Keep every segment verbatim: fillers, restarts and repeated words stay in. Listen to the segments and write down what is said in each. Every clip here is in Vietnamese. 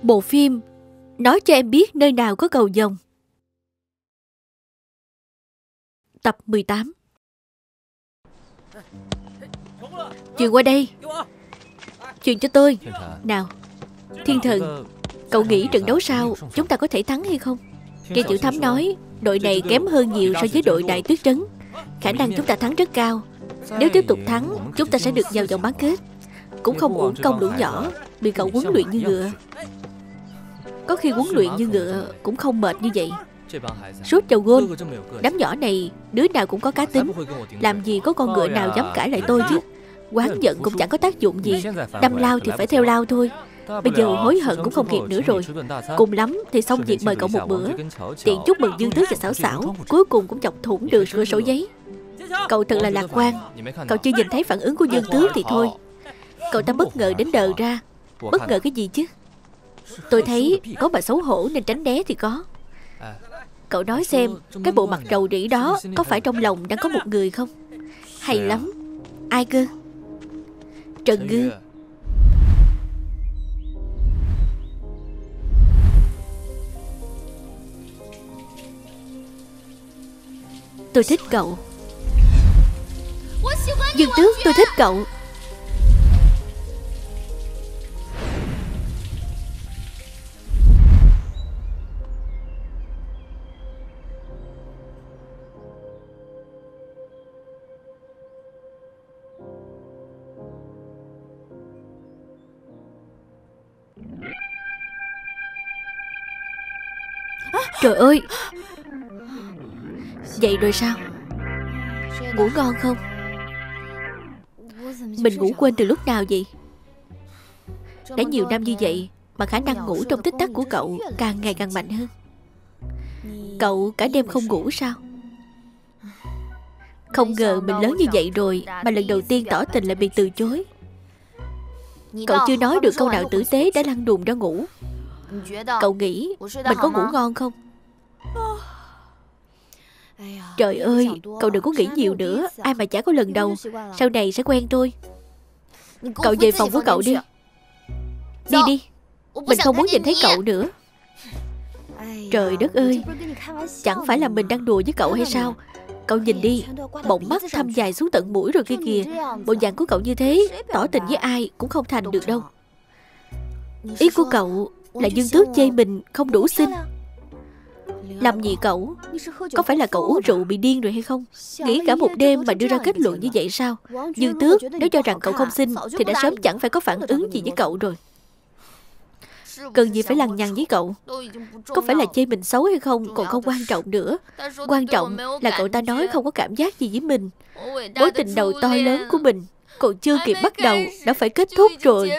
Bộ phim Nói cho em biết nơi nào có cầu vồng. Tập mười tám. Chuyển qua đây. Chuyển cho tôi. Nào Thiên Thần, cậu nghĩ trận đấu sau chúng ta có thể thắng hay không? Nghe Chữ Thắm nói đội này kém hơn nhiều so với đội Đại Tuyết Trấn. Khả năng chúng ta thắng rất cao. Nếu tiếp tục thắng, chúng ta sẽ được vào vòng bán kết. Cũng không uổng công đủ nhỏ bị cậu huấn luyện như ngựa. Có khi huấn luyện như ngựa cũng không mệt như vậy. Sút vào gôn. Đám nhỏ này đứa nào cũng có cá tính. Làm gì có con ngựa nào dám cãi lại tôi chứ. Quán giận cũng chẳng có tác dụng gì. Đâm lao thì phải theo lao thôi. Bây giờ hối hận cũng không kịp nữa rồi. Cùng lắm thì xong việc mời cậu một bữa, tiện chúc mừng Dương Tước và Xảo Xảo. Cuối cùng cũng chọc thủng được cửa sổ giấy. Cậu thật là lạc quan. Cậu chưa nhìn thấy phản ứng của Dương Tước thì thôi. Cậu ta bất ngờ đến đờ ra. Bất ngờ cái gì chứ? Tôi thấy có mà xấu hổ nên tránh né thì có. Cậu nói xem, cái bộ mặt rầu rĩ đó có phải trong lòng đang có một người không? Hay lắm. Ai cơ? Trần Ngư. Tôi thích cậu. Dương Tước, tôi thích cậu. Trời ơi, dậy rồi sao? Ngủ ngon không? Mình ngủ quên từ lúc nào vậy? Đã nhiều năm như vậy mà khả năng ngủ trong tích tắc của cậu càng ngày càng mạnh hơn. Cậu cả đêm không ngủ sao? Không ngờ mình lớn như vậy rồi mà lần đầu tiên tỏ tình lại bị từ chối. Cậu chưa nói được câu nào tử tế đã lăn đùng ra ngủ. Cậu nghĩ mình có ngủ ngon không? Trời ơi, cậu đừng có nghĩ nhiều nữa. Ai mà chả có lần đầu, sau này sẽ quen thôi. Cậu về phòng của cậu đi. Đi đi. Mình không muốn nhìn thấy cậu nữa. Trời đất ơi, chẳng phải là mình đang đùa với cậu hay sao? Cậu nhìn đi, bọng mắt thâm dài xuống tận mũi rồi kia kìa. Bộ dạng của cậu như thế, tỏ tình với ai cũng không thành được đâu. Ý của cậu là Dương Tước chê mình không đủ xinh. Làm gì cậu? Có phải là cậu uống rượu bị điên rồi hay không? Nghĩ cả một đêm mà đưa ra kết luận như vậy sao? Dương Tước nếu cho rằng cậu không xinh thì đã sớm chẳng phải có phản ứng gì với cậu rồi. Cần gì phải lằng nhằng với cậu? Có phải là chê mình xấu hay không còn không quan trọng nữa. Quan trọng là cậu ta nói không có cảm giác gì với mình. Mối tình đầu to lớn của mình còn chưa kịp bắt đầu đã phải kết thúc rồi.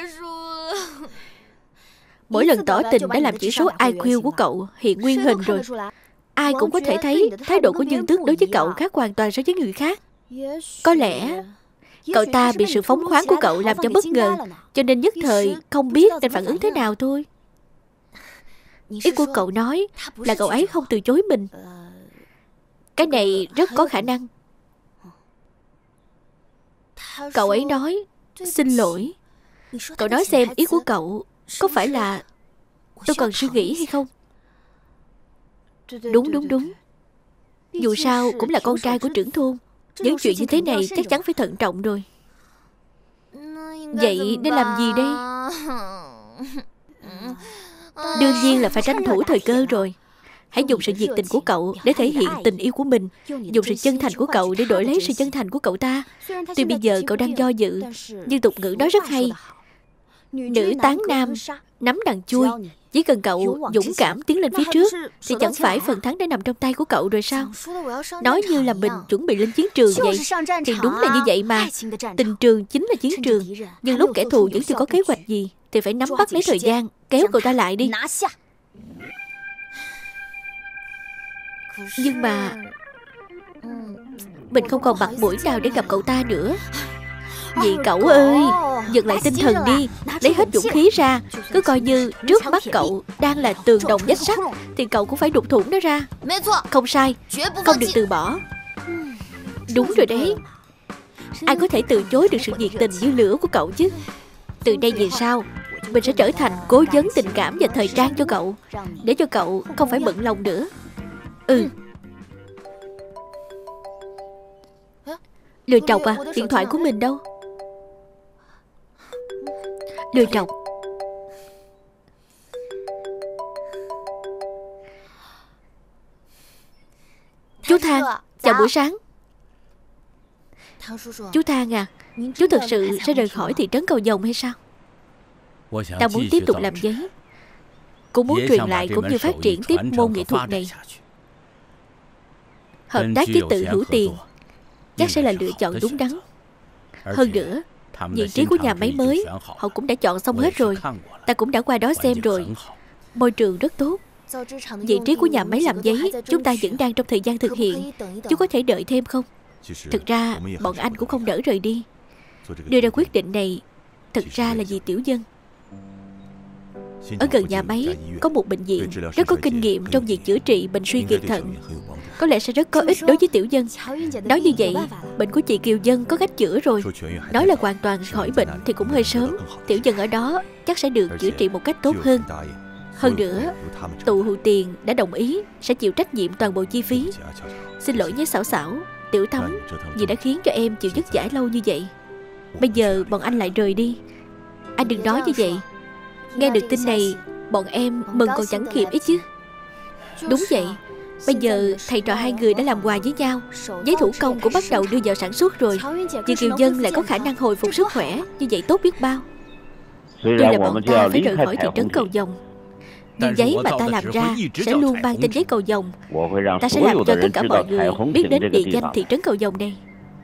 Mỗi lần tỏ tình đã làm chỉ số I Q của cậu hiện nguyên hình rồi. Ai cũng có thể thấy thái độ của Dương Tước đối với cậu khác hoàn toàn so với người khác. Có lẽ cậu ta bị sự phóng khoáng của cậu làm cho bất ngờ, cho nên nhất thời không biết nên phản ứng thế nào thôi. Ý của cậu nói là cậu ấy không từ chối mình. Cái này rất có khả năng. Cậu ấy nói xin lỗi. Cậu nói xem ý của cậu có phải là tôi cần suy nghĩ hay không? Đúng đúng đúng. Dù sao cũng là con trai của trưởng thôn. Những chuyện như thế này chắc chắn phải thận trọng rồi. Vậy nên làm gì đây? Đương nhiên là phải tranh thủ thời cơ rồi. Hãy dùng sự nhiệt tình của cậu để thể hiện tình yêu của mình. Dùng sự chân thành của cậu để đổi lấy sự chân thành của cậu ta. Tuy bây giờ cậu đang do dự, nhưng tục ngữ nói rất hay: nữ tán nam, nắm đằng chui. Chỉ cần cậu dũng cảm tiến lên phía trước thì chẳng phải phần thắng đã nằm trong tay của cậu rồi sao? Nói như là mình chuẩn bị lên chiến trường vậy. Thì đúng là như vậy mà. Tình trường chính là chiến trường. Nhưng lúc kẻ thù vẫn chưa có kế hoạch gì thì phải nắm bắt lấy thời gian, kéo cậu ta lại đi. Nhưng mà mình không còn mặt mũi nào để gặp cậu ta nữa. Vì cậu ơi, giật lại tinh thần đi, lấy hết dũng khí ra. Cứ coi như trước mắt cậu đang là tường đồng vách sắt thì cậu cũng phải đục thủng nó ra. Không sai, không được từ bỏ. Đúng rồi đấy. Ai có thể từ chối được sự nhiệt tình như lửa của cậu chứ? Từ đây về sau Mình sẽ trở thành cố vấn tình cảm và thời trang cho cậu, để cho cậu không phải bận lòng nữa. Ừ. Lừa trọc à? Điện thoại của mình đâu? Lừa trọc. Chú Thang, chào buổi sáng. Chú Thang à, chú thật sự sẽ rời khỏi thị trấn Cầu Vồng hay sao? Ta muốn tiếp tục làm giấy, cũng muốn truyền lại cũng như phát triển tiếp môn nghệ thuật này. Hợp tác với Tự Hữu Tiền chắc sẽ là lựa chọn đúng đắn. Hơn nữa, vị trí của nhà máy mới họ cũng đã chọn xong hết rồi. Ta cũng đã qua đó xem rồi. Môi trường rất tốt. Vị trí của nhà máy làm giấy chúng ta vẫn đang trong thời gian thực hiện. Chú có thể đợi thêm không? Thực ra bọn anh cũng không nỡ rời đi. Đưa ra quyết định này thực ra là vì Tiểu Dân. Ở gần nhà máy có một bệnh viện rất có kinh nghiệm trong việc chữa trị bệnh suy kiệt thận. Có lẽ sẽ rất có ích đối với Tiểu Dân. Nói như vậy, bệnh của chị Kiều Dân có cách chữa rồi. Nói là hoàn toàn khỏi bệnh thì cũng hơi sớm. Tiểu Dân ở đó chắc sẽ được chữa trị một cách tốt hơn. Hơn nữa, Tự Hữu Tiền đã đồng ý sẽ chịu trách nhiệm toàn bộ chi phí. Xin lỗi nhé Xảo Xảo, Tiểu Thắm, vì đã khiến cho em chịu vất vả lâu như vậy. Bây giờ bọn anh lại rời đi. Anh đừng nói như vậy. Nghe được tin này, bọn em mừng còn chẳng kịp ấy chứ. Đúng vậy. Bây giờ thầy trò hai người đã làm quà với nhau. Giấy thủ công cũng bắt đầu đưa vào sản xuất rồi. Vì Kiều Dân lại có khả năng hồi phục sức khỏe, như vậy tốt biết bao. Tuy là bọn ta phải rời khỏi thị trấn Cầu Vồng, nhưng giấy mà ta làm ra sẽ luôn mang tên giấy Cầu Vồng. Ta sẽ làm cho tất cả mọi người biết đến địa danh thị trấn Cầu Vồng này.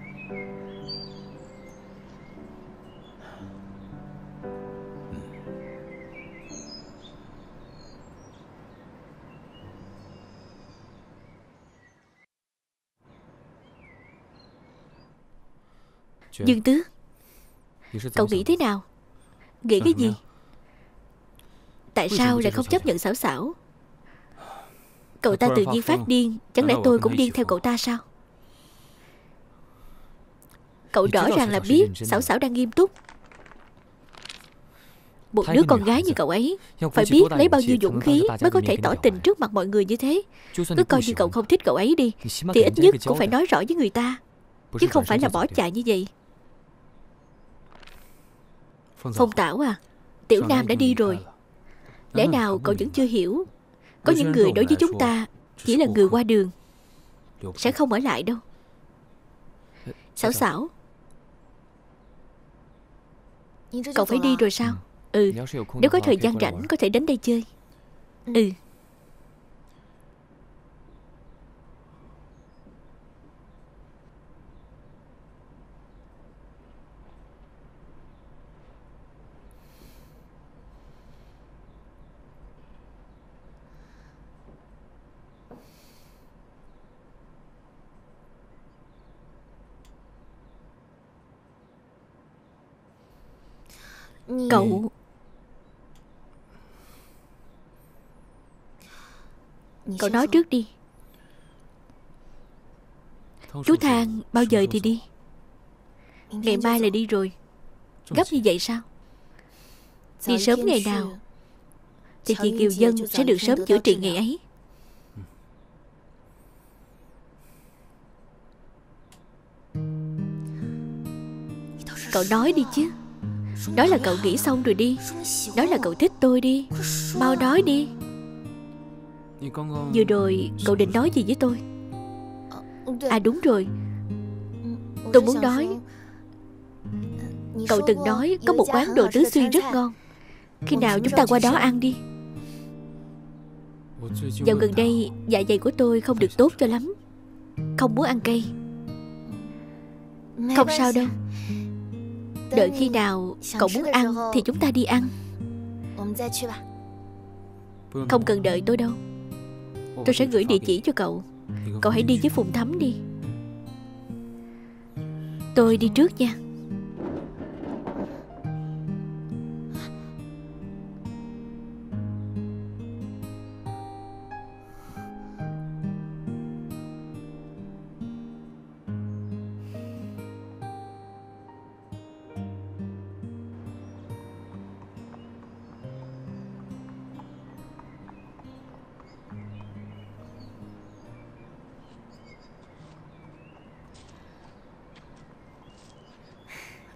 Dương Tước, cậu nghĩ thế nào? Nghĩ cái gì? Tại sao lại không chấp nhận Xảo Xảo? Cậu ta tự nhiên phát điên, chẳng lẽ tôi cũng điên theo cậu ta sao? Cậu rõ ràng là biết Xảo Xảo đang nghiêm túc. Một đứa con gái như cậu ấy phải biết lấy bao nhiêu dũng khí mới có thể tỏ tình trước mặt mọi người như thế. Cứ coi như cậu không thích cậu ấy đi, thì ít nhất cũng phải nói rõ với người ta, chứ không phải là bỏ chạy như vậy. Phong Tảo à, Tiểu Nam đã đi rồi. Lẽ nào cậu vẫn chưa hiểu? Có những người đối với chúng ta chỉ là người qua đường, sẽ không ở lại đâu. Xảo Xảo, cậu phải đi rồi sao? Ừ, nếu có thời gian rảnh có thể đến đây chơi. Ừ. Cậu Cậu nói trước đi. Chú Thang bao giờ thì đi? Ngày mai là đi rồi. Gấp như vậy sao? Đi sớm ngày nào thì chị Kiều Dân sẽ được sớm chữa trị ngày ấy. Cậu nói đi chứ. Nói là cậu nghĩ xong rồi đi. Nói là cậu thích tôi đi. Mau nói đi. Vừa rồi cậu định nói gì với tôi? À đúng rồi, tôi muốn nói, cậu từng nói có một quán đồ Tứ Xuyên rất ngon. Khi nào chúng ta qua đó ăn đi. Dạo gần đây dạ dày của tôi không được tốt cho lắm, không muốn ăn cay. Không sao đâu. Đợi khi nào cậu muốn ăn thì chúng ta đi ăn. Không cần đợi tôi đâu. Tôi sẽ gửi địa chỉ cho cậu. Cậu hãy đi với Phùng Thắm đi. Tôi đi trước nha.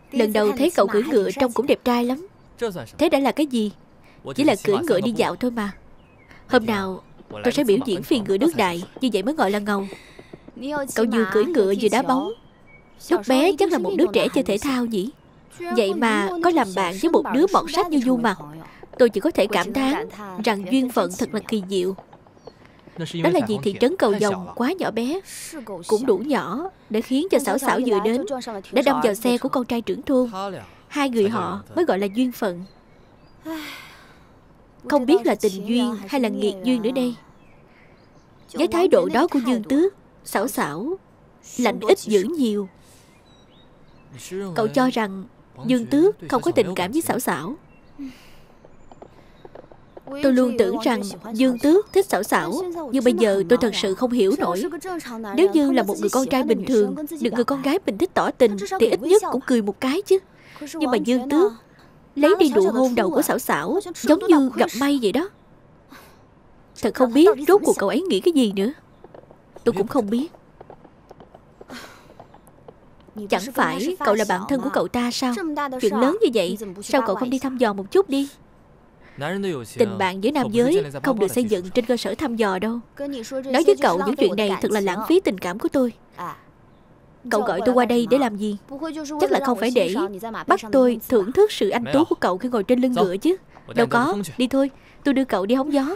Lần đầu thấy cậu cưỡi ngựa trông cũng đẹp trai lắm. Thế đã là cái gì? Chỉ là cưỡi ngựa đi dạo thôi mà. Hôm nào tôi sẽ biểu diễn phi ngựa nước đại, như vậy mới gọi là ngầu. Cậu vừa cưỡi ngựa vừa đá bóng. Lúc bé chắc là một đứa trẻ chơi thể thao nhỉ? Vậy mà có làm bạn với một đứa mọt sách như Du Mặt. Tôi chỉ có thể cảm thán rằng duyên phận thật là kỳ diệu. Đó là vì thị trấn Cầu Vồng quá nhỏ bé, cũng đủ nhỏ để khiến cho Xảo Xảo vừa đến đã đâm vào xe của con trai trưởng thôn. Hai người họ mới gọi là duyên phận. Không biết là tình duyên hay là nghiệt duyên nữa đây. Với thái độ đó của Dương Tước, Xảo Xảo lạnh ít dữ nhiều. Cậu cho rằng Dương Tước không có tình cảm với Xảo Xảo. Tôi luôn tưởng rằng Dương Tước thích Xảo Xảo, nhưng bây giờ tôi thật sự không hiểu nổi. Nếu như là một người con trai bình thường được người con gái mình thích tỏ tình thì ít nhất cũng cười một cái chứ. Nhưng mà Dương Tước lấy đi nụ hôn đầu của Xảo Xảo, giống như gặp may vậy đó. Thật không biết rốt cuộc cậu ấy nghĩ cái gì nữa. Tôi cũng không biết. Chẳng phải cậu là bạn thân của cậu ta sao? Chuyện lớn như vậy, sao cậu không đi thăm dò một chút đi? Tình bạn với nam giới không được xây dựng trên cơ sở thăm dò đâu. Nói với cậu những chuyện này thật là lãng phí tình cảm của tôi. Cậu gọi tôi qua đây để làm gì? Chắc là không phải để bắt tôi thưởng thức sự anh tú của cậu khi ngồi trên lưng ngựa chứ. Đâu có, đi thôi, tôi đưa cậu đi hóng gió.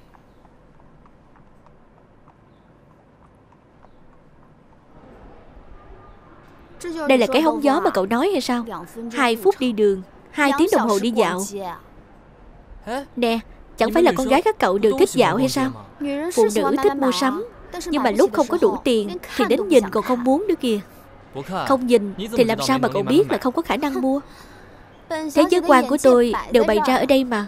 Đây là cái hóng gió mà cậu nói hay sao? Hai phút đi đường, hai tiếng đồng hồ đi dạo. Nè, chẳng phải là con gái các cậu đều thích dạo hay sao? Phụ nữ thích mua sắm, nhưng mà lúc không có đủ tiền thì đến nhìn còn không muốn nữa kìa. Không nhìn thì làm sao mà cậu biết là không có khả năng mua? Thế giới quan của tôi đều bày ra ở đây mà.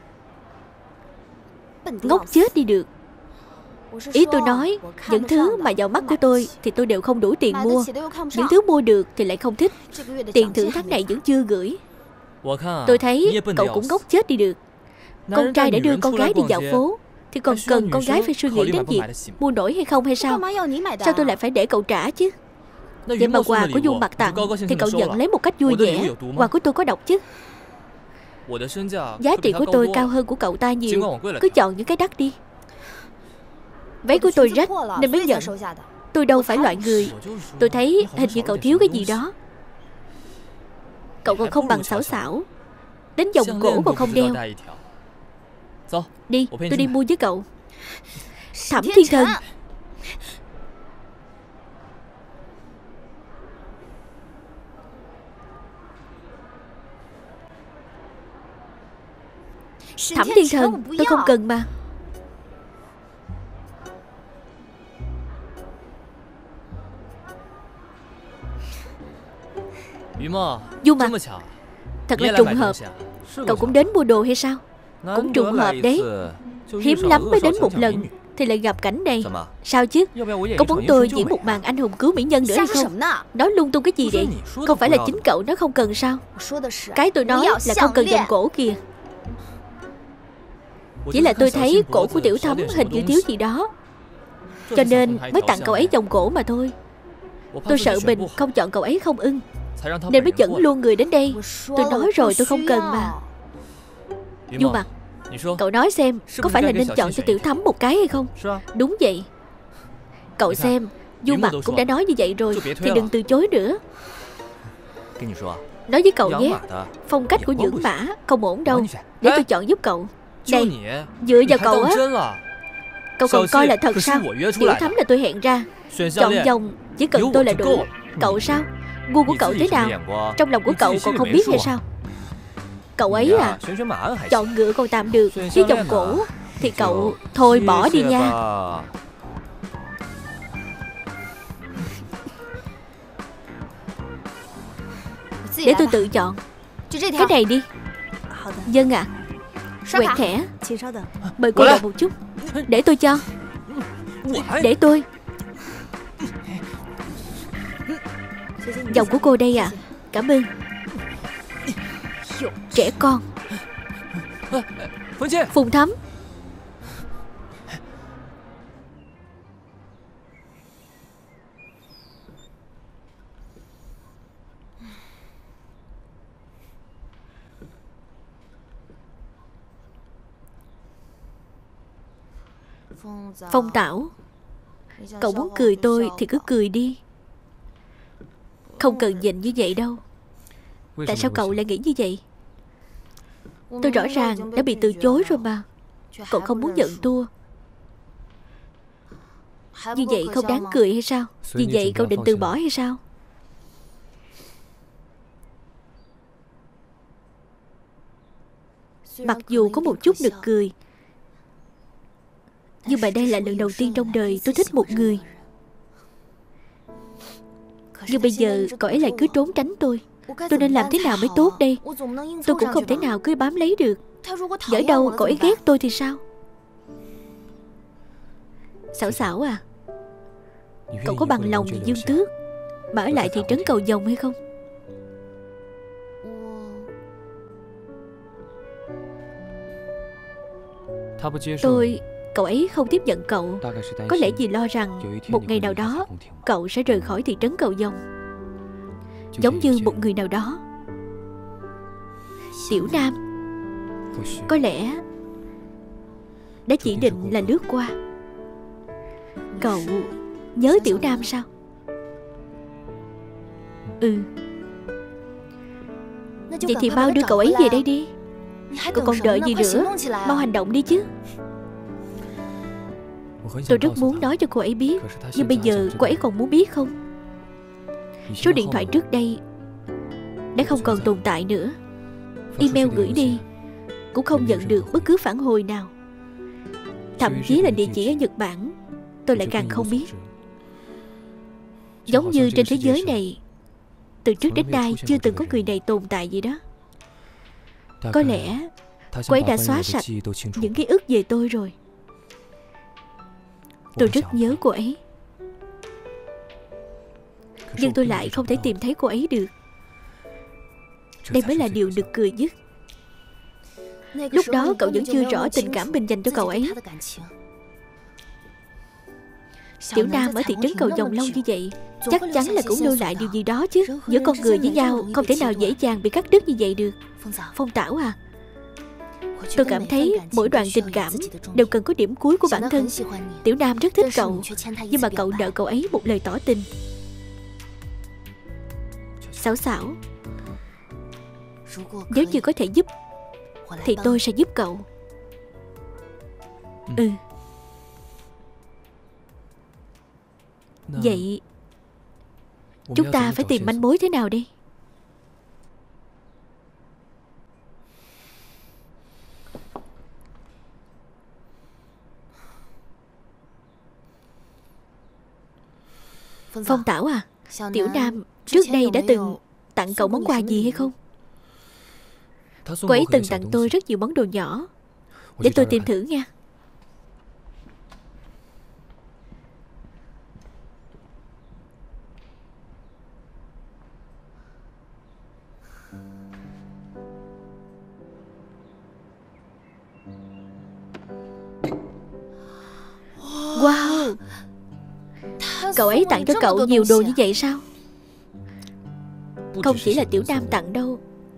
Ngốc chết đi được. Ý tôi nói, những thứ mà vào mắt của tôi thì tôi đều không đủ tiền mua. Những thứ mua được thì lại không thích. Tiền thưởng tháng này vẫn chưa gửi. Tôi thấy cậu cũng ngốc chết đi được. Con trai đã đưa con gái đi dạo phố thì còn cần con gái phải suy nghĩ đến việc mua nổi hay không hay sao? Sao tôi lại phải để cậu trả chứ? Vậy mà quà của Du Mặt tặng thì cậu nhận lấy một cách vui vẻ. Quà của tôi có độc chứ? Giá trị của tôi cao hơn của cậu ta nhiều. Cứ chọn những cái đắt đi. Váy của tôi rách nên mới nhận. Tôi đâu phải loại người. Tôi thấy hình như cậu thiếu cái gì đó. Cậu còn không bằng Xảo Xảo. Đến vòng cổ còn không đeo. Đi, tôi đi mua với cậu. Thẩm Thiên Thần. Thẩm Thiên Thần, tôi không cần mà. Du Mặt, thật là trùng hợp. Cậu cũng đến mua đồ hay sao? Cũng trùng hợp đấy. Hiếm lắm mới đến một lần thì lại gặp cảnh này. Sao chứ? Có muốn tôi diễn một màn anh hùng cứu mỹ nhân nữa hay không? Nói lung tung cái gì vậy? Không phải là chính cậu nói không cần sao? Cái tôi nói là không cần vòng cổ kìa. Chỉ là tôi thấy cổ của Tiểu Thấm hình như thiếu gì đó, cho nên mới tặng cậu ấy vòng cổ mà thôi. Tôi sợ mình không chọn cậu ấy không ưng, nên mới dẫn luôn người đến đây. Tôi nói rồi tôi không cần mà. Du Mặt, cậu nói xem, có phải là nên chọn cho Tiểu Thấm một cái hay không? Đúng vậy. Cậu xem, Du Mặt cũng đã nói như vậy rồi thì đừng từ chối nữa. Nói với cậu nhé, phong cách của Dưỡng Mã không ổn đâu. Để tôi chọn giúp cậu. Đây, dựa vào cậu á. Cậu còn coi là thật sao? Tiểu Thấm là tôi hẹn ra. Chọn vòng chỉ cần tôi là đủ. Cậu sao? Gu của cậu thế nào? Trong lòng của cậu còn không biết hay sao? Cậu ấy à, chọn ngựa còn tạm được, chứ vòng cổ thì cậu thôi bỏ đi nha. Để tôi tự chọn. Cái này đi. Dân ạ. Quẹt thẻ. Mời cô đợi một chút. Để tôi cho. Để tôi. Vòng của cô đây à. Cảm ơn. Trẻ con. Phùng Thấm. Phong Tảo, cậu muốn cười tôi thì cứ cười đi, không cần nhịn như vậy đâu. Tại sao cậu lại nghĩ như vậy? Tôi rõ ràng đã bị từ chối rồi mà, cậu không muốn nhận thua. Như vậy không đáng cười hay sao? Vì vậy cậu định từ bỏ hay sao? Mặc dù có một chút nực cười, nhưng mà đây là lần đầu tiên trong đời tôi thích một người. Nhưng bây giờ cậu ấy lại cứ trốn tránh tôi. Tôi nên làm thế nào mới tốt đây? Tôi cũng không thể nào cứ bám lấy được. Nhỡ đâu cậu ấy ghét tôi thì sao? Xảo Xảo à, cậu có bằng lòng vì Dương Tước mà ở lại thị trấn Cầu Vồng hay không? Tôi... Cậu ấy không tiếp nhận cậu, có lẽ vì lo rằng một ngày nào đó cậu sẽ rời khỏi thị trấn Cầu Vồng, giống như một người nào đó. Tiểu Nam có lẽ đã chỉ định là lướt qua. Cậu nhớ Tiểu Nam sao? Ừ. Vậy thì mau đưa cậu ấy về đây đi. Cậu còn đợi gì nữa? Mau hành động đi chứ. Tôi rất muốn nói cho cô ấy biết, nhưng bây giờ cô ấy còn muốn biết không? Số điện thoại trước đây đã không còn tồn tại nữa. Email gửi đi cũng không nhận được bất cứ phản hồi nào. Thậm chí là địa chỉ ở Nhật Bản tôi lại càng không biết. Giống như trên thế giới này từ trước đến nay chưa từng có người này tồn tại gì đó. Có lẽ cô ấy đã xóa sạch những ký ức về tôi rồi. Tôi rất nhớ cô ấy, nhưng tôi lại không thể tìm thấy cô ấy được. Đây mới là điều nực cười nhất. Lúc đó cậu vẫn chưa rõ tình cảm mình dành cho cậu ấy. Tiểu Nam ở thị trấn Cầu Vồng lâu như vậy, chắc chắn là cũng lưu lại điều gì đó chứ. Giữa con người với nhau không thể nào dễ dàng bị cắt đứt như vậy được. Phong Tảo à, tôi cảm thấy mỗi đoạn tình cảm đều cần có điểm cuối của bản thân. Tiểu Nam rất thích cậu, nhưng mà cậu nợ cậu ấy một lời tỏ tình. Xảo Xảo, nếu như có thể giúp thì tôi sẽ giúp cậu. Ừ. Vậy chúng ta phải tìm manh mối thế nào đây? Phong Tảo à, Tiểu Nam trước đây đã từng tặng cậu món quà gì hay không? Cô ấy từng tặng tôi rất nhiều món đồ nhỏ. Để tôi tìm thử nha. Wow, cậu ấy tặng cho cậu nhiều đồ như vậy sao? Không chỉ là Tiểu Nam tặng đâu.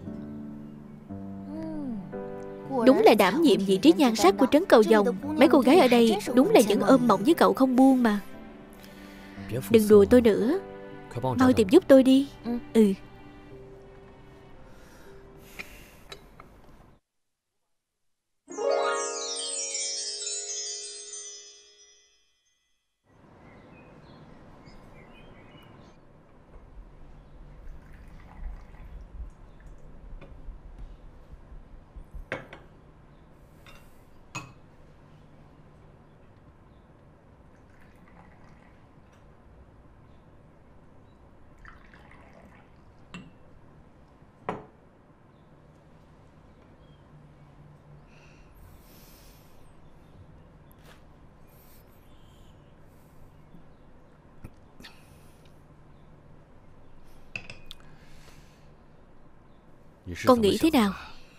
Đúng là đảm nhiệm vị trí nhan sắc của trấn Cầu Vồng. Mấy cô gái ở đây đúng là vẫn ôm mộng với cậu không buông mà. Đừng đùa tôi nữa, mau tìm giúp tôi đi. Ừ. Con nghĩ thế nào?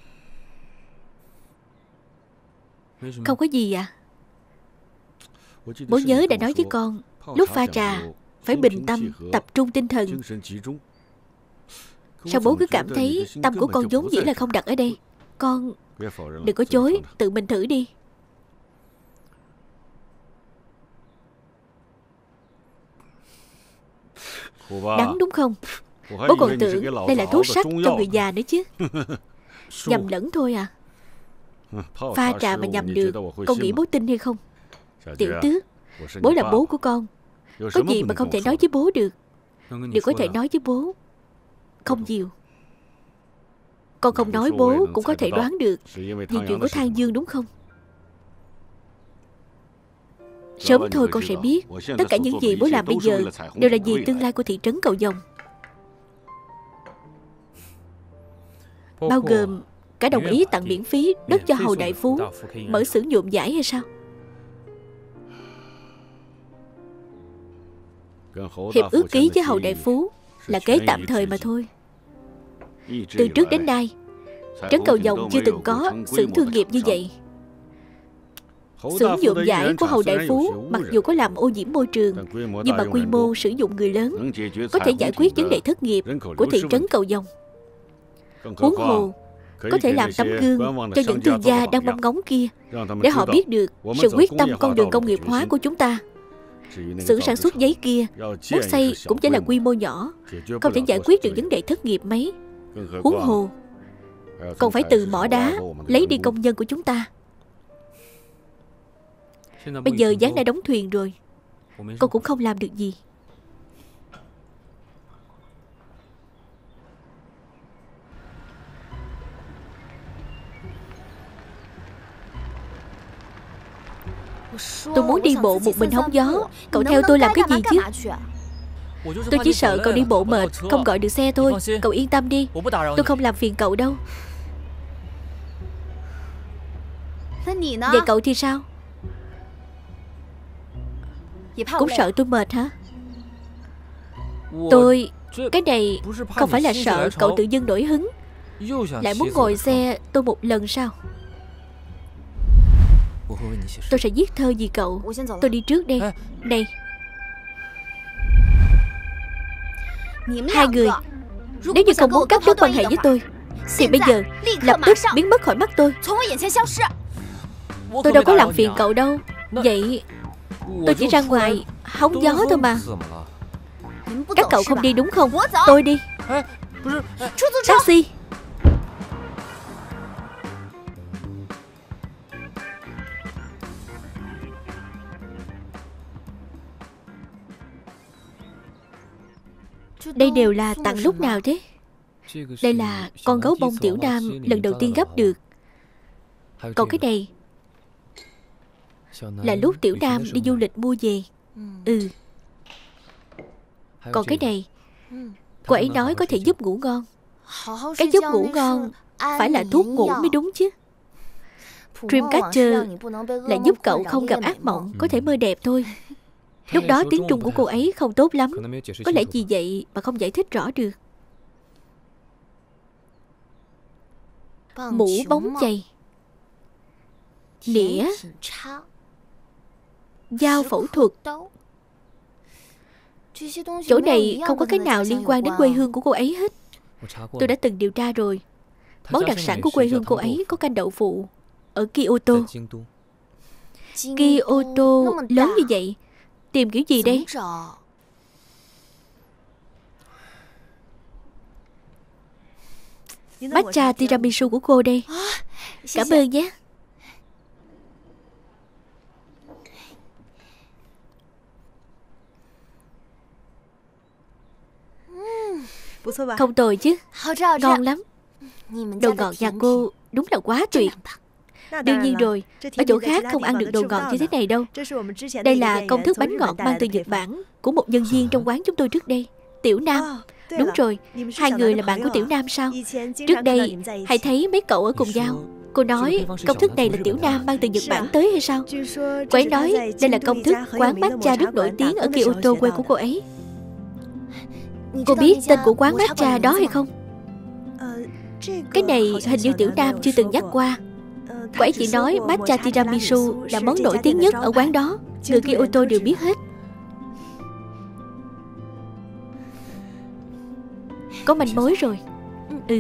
Không có gì à? Bố nhớ đã nói với con, lúc pha trà phải bình tâm, tập trung tinh thần. Sao bố cứ cảm thấy tâm của con vốn dĩ là không đặt ở đây? Con đừng có chối, tự mình thử đi. Đắng đúng không? Bố còn tưởng đây là thuốc sắc cho người già nữa chứ. Nhầm lẫn thôi à. Pha trà mà nhầm được, con nghĩ bố tin hay không? Tiểu Tước, bố là bố của con. Có gì mà không thể nói với bố được? Điều có thể nói với bố không nhiều. Con không nói bố cũng có thể đoán được vì chuyện của Thang Dương đúng không? Sớm thôi con sẽ biết. Tất cả những gì bố làm bây giờ đều là vì tương lai của thị trấn Cầu Vồng, bao gồm cả đồng ý tặng miễn phí đất cho Hầu Đại Phú mở xưởng nhuộm vải hay sao? Hiệp ước ký với Hầu Đại Phú là kế tạm thời mà thôi. Từ trước đến nay, trấn Cầu Vồng chưa từng có xưởng thương nghiệp như vậy. Xưởng nhuộm vải của Hầu Đại Phú mặc dù có làm ô nhiễm môi trường, nhưng mà quy mô sử dụng người lớn, có thể giải quyết vấn đề thất nghiệp của thị trấn Cầu Vồng. Huống hồ có thể làm tấm gương cho những thương gia đang mong ngóng kia, để họ biết được sự quyết tâm con đường công nghiệp hóa của chúng ta. Xưởng sản xuất giấy kia muốn xây cũng chỉ là quy mô nhỏ, không thể giải quyết được vấn đề thất nghiệp mấy. Huống hồ còn phải từ mỏ đá lấy đi công nhân của chúng ta. Bây giờ gián đã đóng thuyền rồi, con cũng không làm được gì. Tôi muốn đi bộ một mình hóng gió, cậu theo tôi làm cái gì chứ? Tôi chỉ sợ cậu đi bộ mệt, không gọi được xe thôi. Cậu yên tâm đi, tôi không làm phiền cậu đâu. Vậy cậu thì sao? Cũng sợ tôi mệt hả? Tôi... Cái này không phải là sợ cậu tự dưng nổi hứng, lại muốn ngồi xe tôi một lần sao? Tôi sẽ viết thơ vì cậu. Tôi đi trước đây. Này, hai người, nếu như không muốn cắt đứt quan hệ với tôi thì bây giờ lập tức biến mất khỏi mắt tôi. Tôi đâu có làm phiền cậu đâu. Vậy tôi chỉ ra ngoài hóng gió thôi mà. Các cậu không đi đúng không? Tôi đi. Taxi. Đây đều là tặng lúc nào thế? Đây là con gấu bông Tiểu Nam lần đầu tiên gấp được. Còn cái này là lúc Tiểu Nam đi du lịch mua về. Ừ. Còn cái này, cô ấy nói có thể giúp ngủ ngon. Cái giúp ngủ ngon phải là thuốc ngủ mới đúng chứ. Dreamcatcher là giúp cậu không gặp ác mộng, có thể mơ đẹp thôi. Lúc đó tiếng Trung của cô ấy không tốt lắm, có lẽ vì vậy mà không giải thích rõ được. Mũ bóng chày, nĩa, dao phẫu thuật. Chỗ này không có cái nào liên quan đến quê hương của cô ấy hết. Tôi đã từng điều tra rồi. Món đặc sản của quê hương cô ấy có canh đậu phụ ở Kyoto. Kyoto lớn như vậy, tìm kiểu gì đây? Matcha tiramisu của cô đây. Cảm ơn nhé. Không tồi chứ. Ngon lắm. Đồ ngọt nhà cô đúng là quá tuyệt. Đương nhiên rồi, ở chỗ khác không ăn được đồ ngọt như thế này đâu. Đây là công thức bánh ngọt mang từ Nhật Bản của một nhân viên trong quán chúng tôi trước đây, Tiểu Nam. Đúng rồi, hai người là bạn của Tiểu Nam sao? Trước đây hay thấy mấy cậu ở cùng nhau. Cô nói công thức này là Tiểu Nam mang từ Nhật Bản tới hay sao? Cô ấy nói đây là công thức quán matcha rất nổi tiếng ở Kyoto, quê của cô ấy. Cô biết tên của quán matcha đó hay không? Cái này hình như Tiểu Nam chưa từng nhắc qua. Cô ấy chỉ nói matcha tiramisu là món nổi tiếng nhất ở quán đó, người Kyoto đều biết hết. Có manh mối rồi. Ừ.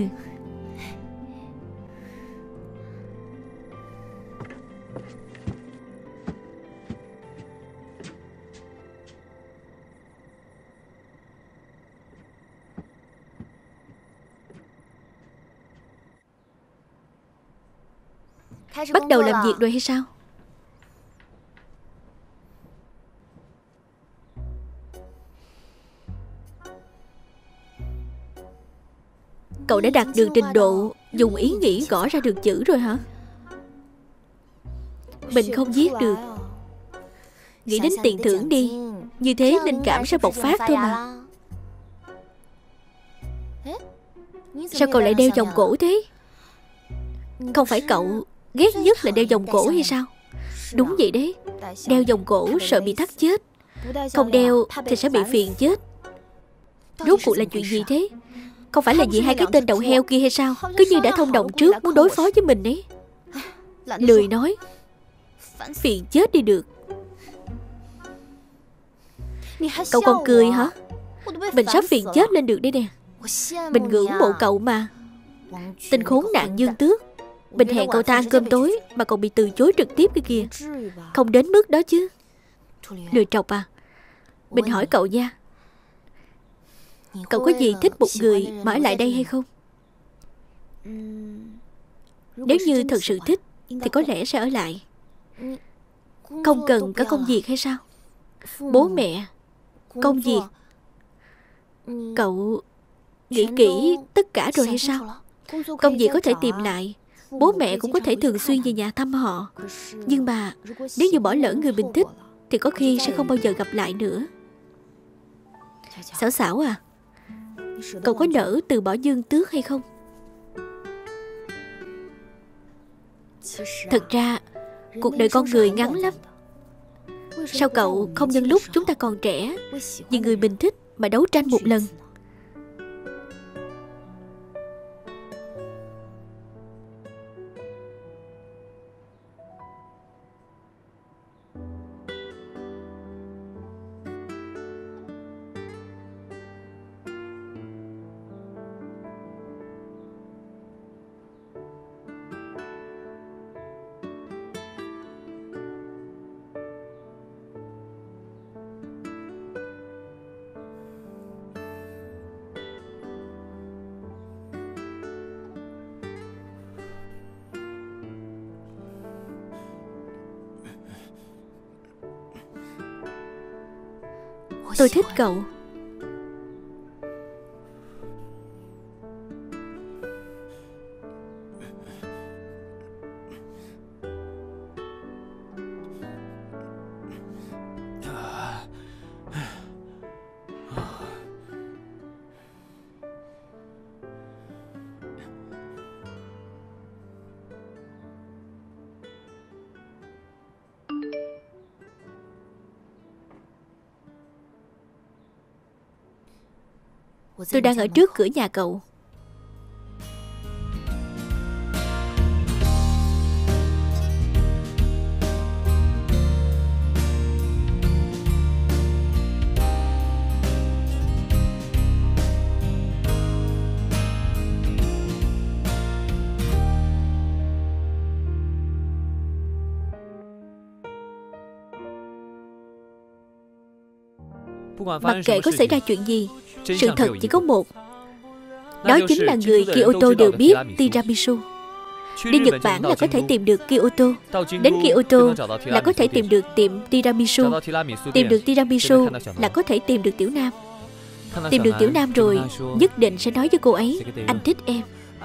Bắt đầu làm việc rồi hay sao? Cậu đã đạt được trình độ dùng ý nghĩ gõ ra được chữ rồi hả? Mình không viết được. Nghĩ đến tiền thưởng đi, như thế linh cảm sẽ bộc phát thôi mà. Sao cậu lại đeo vòng cổ thế? Không phải cậu ghét nhất là đeo vòng cổ hay sao? Đúng vậy đấy. Đeo vòng cổ sợ bị thắt chết, không đeo thì sẽ bị phiền chết. Rốt cuộc là chuyện gì thế? Không phải là vì hai cái tên đầu heo kia hay sao? Cứ như đã thông đồng trước muốn đối phó với mình ấy. Lười nói. Phiền chết đi được. Cậu còn cười hả? Mình sắp phiền chết lên được đây nè. Mình ngưỡng mộ cậu mà. Tên khốn nạn Dương Tước. Mình hẹn cậu ta ăn cơm tối mà cậu bị từ chối trực tiếp kia kìa. Không đến mức đó chứ. Lười trọc à. Mình hỏi cậu nha, cậu có gì thích một người mà ở lại đây hay không? Nếu như thật sự thích thì có lẽ sẽ ở lại. Không cần có công việc hay sao? Bố mẹ, công việc. Cậu nghĩ kỹ tất cả rồi hay sao? Công việc có thể tìm lại, bố mẹ cũng có thể thường xuyên về nhà thăm họ. Nhưng mà nếu như bỏ lỡ người mình thích thì có khi sẽ không bao giờ gặp lại nữa. Xảo xảo à, cậu có nỡ từ bỏ Dương Tước hay không? Thật ra cuộc đời con người ngắn lắm. Sao cậu không nhân lúc chúng ta còn trẻ vì người mình thích mà đấu tranh một lần? Tôi thích cậu. Tôi đang ở trước cửa nhà cậu. Mặc kệ có xảy ra chuyện gì, sự thật chỉ có một. Đó chính là người Kyoto đều biết tiramisu. Đi Nhật Bản là có thể tìm được Kyoto. Đến Kyoto là có thể tìm được tiệm tiramisu. Tìm được tiramisu là có thể tìm được Tiểu Nam. Tìm được Tiểu Nam rồi, nhất định sẽ nói với cô ấy, anh thích em.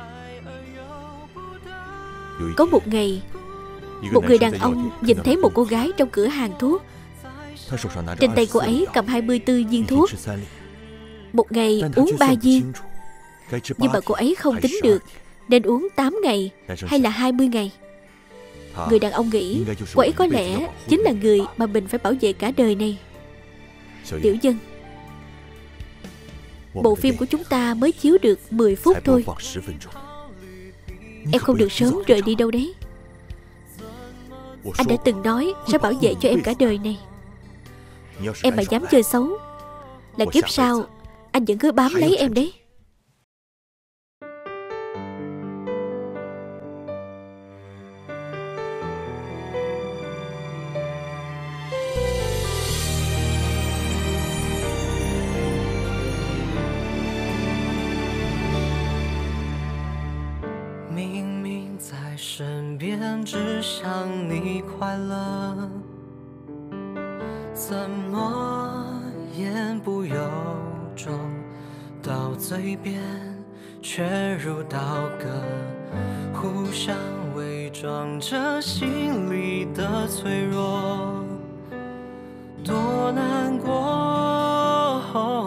Có một ngày, một người đàn ông nhìn thấy một cô gái trong cửa hàng thuốc. Trên tay cô ấy cầm hai mươi tư viên thuốc. Một ngày uống ba viên. Nhưng mà cô ấy không tính được nên uống tám ngày hay là hai mươi ngày. Người đàn ông nghĩ cô ấy có lẽ chính là người mà mình phải bảo vệ cả đời này. Tiểu Dân, bộ phim của chúng ta mới chiếu được mười phút thôi. Em không được sớm rời đi đâu đấy. Anh đã từng nói sẽ bảo vệ cho em cả đời này. Em mà dám chơi xấu là kiếp sau anh vẫn cứ bám lấy em đấy. 明明在身边，只想你快乐，怎么言不由衷，到嘴边却如刀割，互相伪装着心里的脆弱，多难过，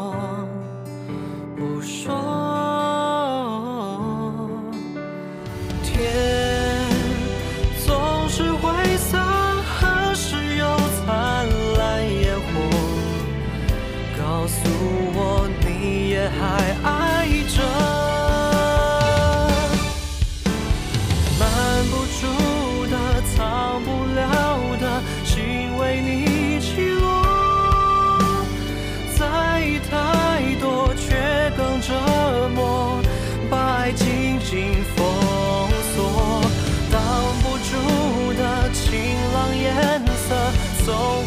不说。天总是灰色，何时有灿烂烟火？告诉我，你也还爱着。瞒不住的，藏不了的，心为你起落。在意太多，却更折磨，把爱紧紧封锁。挡不住的晴朗颜色，总